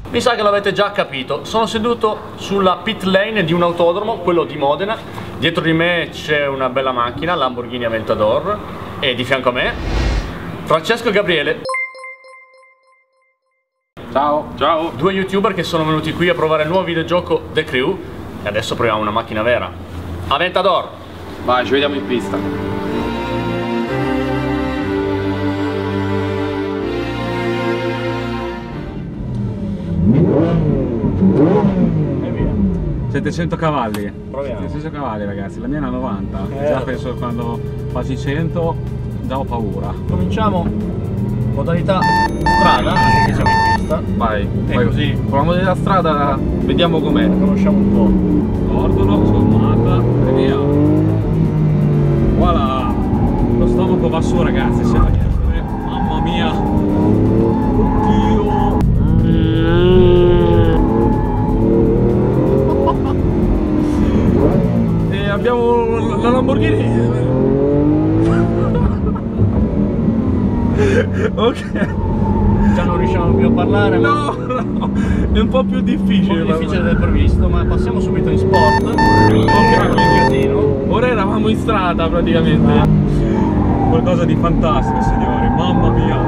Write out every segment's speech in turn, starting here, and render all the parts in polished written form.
Mi sa che l'avete già capito, sono seduto sulla pit lane di un autodromo, quello di Modena. Dietro di me c'è una bella macchina, Lamborghini Aventador, e di fianco a me Francesco e Gabriele. Ciao. Ciao. Due youtuber che sono venuti qui a provare il nuovo videogioco The Crew. E adesso proviamo una macchina vera, Aventador. Vai, ci vediamo in pista. 700 cavalli. Proviamo. 700 cavalli ragazzi, la mia è una 90. Già penso che quando faccio i 100 già ho paura. Cominciamo modalità strada, anche se siamo in pista. Vai, E vai così con la modalità strada vediamo com'è. conosciamo un po'. Ordolo, sgommata e via. Voilà. Lo stomaco va su ragazzi, sembra di essere. Mamma mia. Oddio. E abbiamo la Lamborghini. Ok. Già non riusciamo più a parlare. No, no, è un po' più difficile. Un po' difficile del previsto, ma passiamo subito in sport. Ok, casino. Ora eravamo in strada praticamente. Qualcosa di fantastico, signori, mamma mia.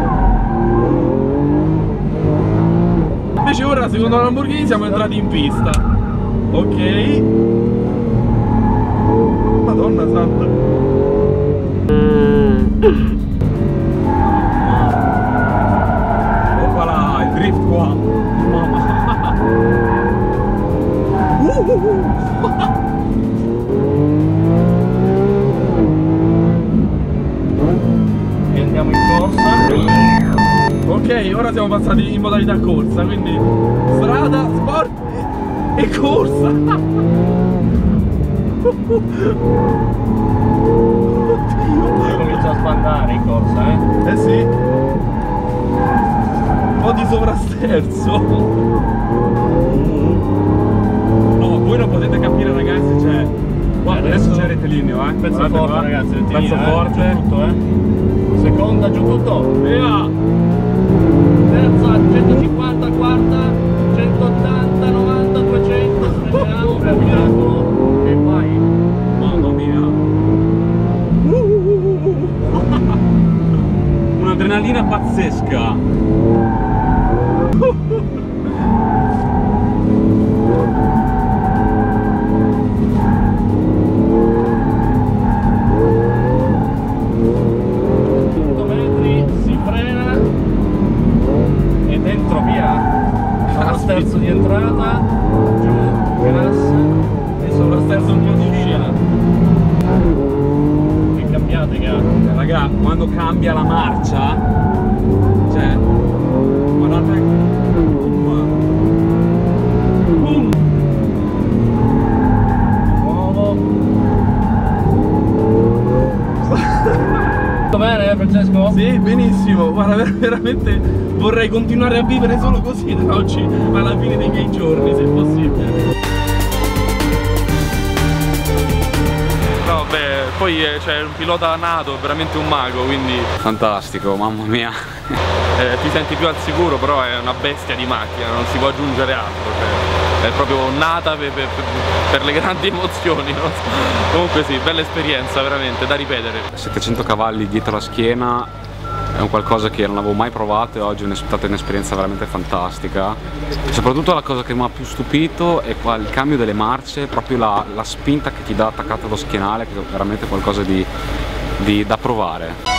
Invece ora, secondo la Lamborghini, siamo entrati in pista. Ok. Madonna santa. Oppala, il drift qua. Mamma. E andiamo in corsa. Ok, ora siamo passati in modalità corsa, quindi strada, sport e corsa. Oddio. Comincia a spandare in corsa, Eh sì. Un po' di sovrasterzo. No, voi non potete capire ragazzi, cioè. Guarda, adesso c'è il rettilineo, Pezzo Guardate forte qua. ragazzi, rettilineo, Pezzo forte. giù tutto, Seconda, giù tutto. Via! Terza, 150, quarta, 180, 90, 200. Sfreniamo per miracolo. E vai. Mamma mia! Un'adrenalina pazzesca! Metri, si frena e dentro via. Sovrasterzo di entrata, giù, gas e sovrasterzo un po' di uscita. Che cambiate, Raga, quando cambia la marcia, cioè, guardate, boom. Nuovo. Tutto bene, Francesco? Sì, benissimo, guarda, veramente vorrei continuare a vivere solo così da oggi alla fine dei miei giorni, se possibile. No, beh, poi c'è un pilota nato, veramente un mago, quindi fantastico, mamma mia. Ti senti più al sicuro, però è una bestia di macchina, non si può aggiungere altro, cioè, è proprio nata per le grandi emozioni, no? Comunque sì, bella esperienza, veramente, da ripetere. 700 cavalli dietro la schiena è un qualcosa che non avevo mai provato e oggi è stata un'esperienza veramente fantastica. Soprattutto la cosa che mi ha più stupito è qua il cambio delle marce, proprio la spinta che ti dà attaccata allo schienale, che è veramente qualcosa da provare.